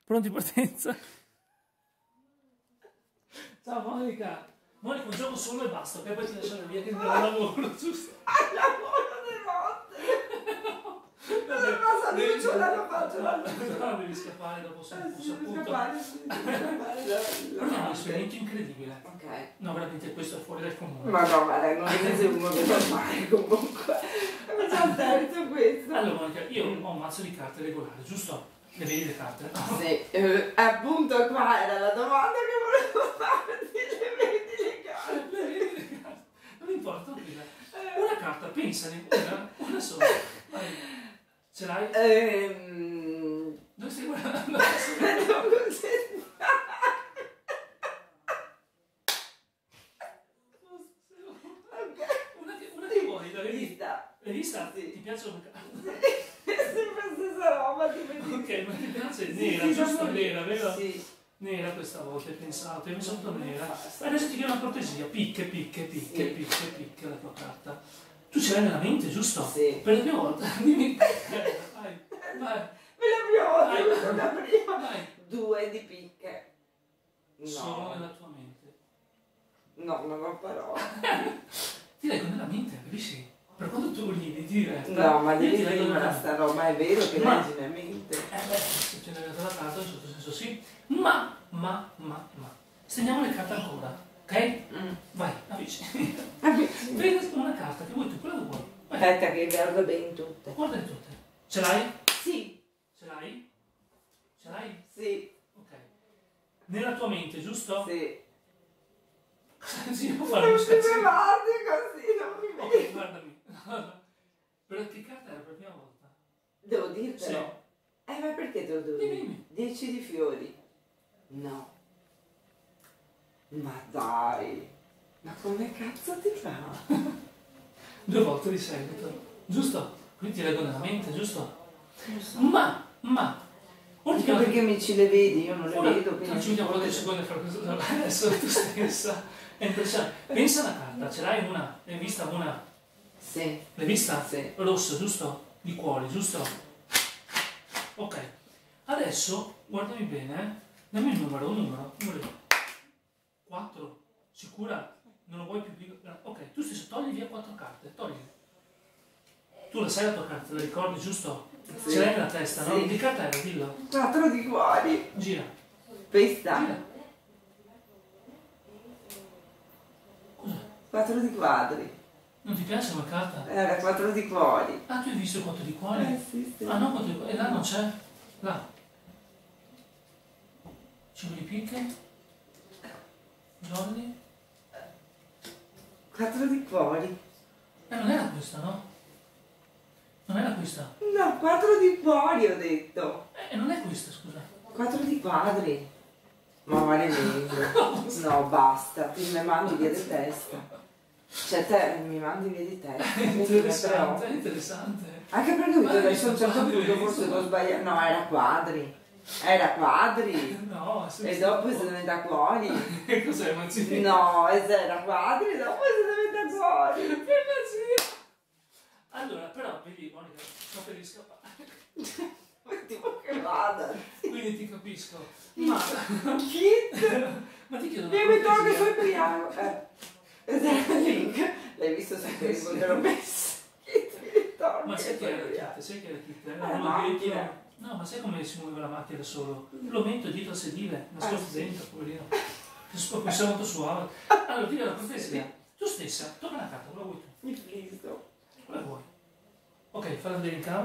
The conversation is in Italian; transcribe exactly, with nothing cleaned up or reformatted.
Pronti, partenza? Ciao Monica. Monica, un gioco solo e basta, ok? Poi ti lasciare via che devo al lavoro, giusto? Al lavoro di notte! Cosa passa? Io ce la faccio la luce. No, devi scappare dopo un Eh sì, devi saputo. scappare, sì, devi scappare la- Però è la un notte. esperimento incredibile. Ok. No, veramente questo è fuori dal comune. Ma no, guarda, non ne sei uno che fa male comunque. È già il terzo questo. Allora Monica, io ho un mazzo di carte regolari, giusto? Le vedi le carte? No? Sì, eh, appunto qua era la domanda che volevo farti, le vedi le carte? Le vedi le carte? Non importa, tranquilla. Una carta, pensane, una, una sola. Vai. Ce l'hai? Ehm... Dove stai guardando? Non concentrare. Ok. Una che, una che vuoi, la vedi? Vista. L'hai vista? Sì. Ti piace una carta? È sempre la stessa roba, ti vedi? Ok, ma ti piace Sì, nera, sì, giusto? proprio- Nera, vero? Sì. Nera questa volta, hai pensato, hai pensato nera. Adesso ti chiedo una cortesia, picche, picche, picche, Sì. picche, picche la tua carta. Tu ce l'hai nella mente, giusto? Sì. Per la prima volta, dimmi. Eh, vai, vai, Per la prima volta, Vai. questa è la prima. vai. Due di picche. Solo No, nella tua mente. no, non ho parole. Ti leggo nella mente, capisci? Per quando tu ridi, ti diretta. No, ma io devi ti leggo nella dirmela mente. sta roba, è vero che Ma- leggi la mente. Eh beh, se ti hai legato la carta, in un certo senso sì. Ma, ma, ma, ma. Stendiamo le carte ancora, ok? Mm. Vai, avvicini. Amici. Vedi una carta che vuoi tu, quella che vuoi. Vai. Aspetta che guardo bene tutte. Guardale tutte. Ce l'hai? Sì, Ce l'hai? Ce l'hai? sì, Ok. Nella tua mente, giusto? sì. Sì, io guardo Non lo ti mi scherzo. guardi così, non mi Ok, vedi. guardami. Per che carta era per la prima volta? Devo dirtelo? Sì. Eh, ma perché te lo devo Dimmi, dire? dimmi. Dieci di fiori. No. Ma dai. Ma come cazzo ti fa? Due volte di seguito. Giusto? Quindi ti leggo nella mente, giusto? Non so. Ma, ma. Ora ti Anche chiedo- perché mi ci le vedi, io non le Ora, vedo. non ci vediamo quattro secondi a fare questo. Adesso tu stessa. È impressionante. Pensa alla carta, ce l'hai una? L'hai vista una? Sì. L'hai vista? Sì. Rossa, giusto? Di cuori, giusto? Ok. Adesso, guardami bene, eh. Dammi il numero, un numero. Numero quattro. Sicura? Non lo vuoi più piccolo? Ok, tu stesso togli via quattro carte, togli. Tu la sai la tua carta, la ricordi, giusto? Sì. Ce l'hai nella testa, no? Sì. Di carta era, dillo. Quattro di cuori. Gira. Questa. Gira. Cos'è? Quattro di quadri. Non ti piace una carta? Era quattro di cuori. Ah, tu hai visto quattro di cuori? Eh sì, sì. Ah no, quattro di cuori. E là non c'è? Là. Cinque di picche? Jolly? Quattro di cuori. Eh, non era questa, no? Non era questa? No, quattro di cuori ho detto. Eh, non è questa, scusa. Quattro di quadri. Ma vale meglio. No, basta. Ti mi mandi via di testa. Cioè te mi mandi via di testa. Interessante, interessante. Anche perché ho Ma detto hai adesso a un visto certo quadri, punto hai forse visto? l'ho sbagliato. No, era quadri. Era quadri. No, se E dopo se ne da cuori. Che cos'è, Mazzini? No, e se era quadri e dopo se ne da cuori. Per Mazzini! Allora, però, vedi, Monica, sto per scappare. Tipo che vada. Quindi ti capisco. Ma, Kit. ma ti chiedo una Io mi trovo che cortesia. sul piano. Eh. Ed era il link. L'hai visto su Facebook? Te l'ho messo. Kit mi ritorno. Ma sai e che poi era la via. kit? Sai che era la kit? Eh, Era la uno macchina. dietro. No, ma sai come si muoveva la macchina da solo? Lo metto dietro al sedile, nascosto Ah, sì. dentro, poverino. Poi sei molto suave. Allora, ti do la cortesia. Tu stessa, tocca una carta, quella vuoi tu. Il friso. Quella vuoi. Ok, falla vedere in camera.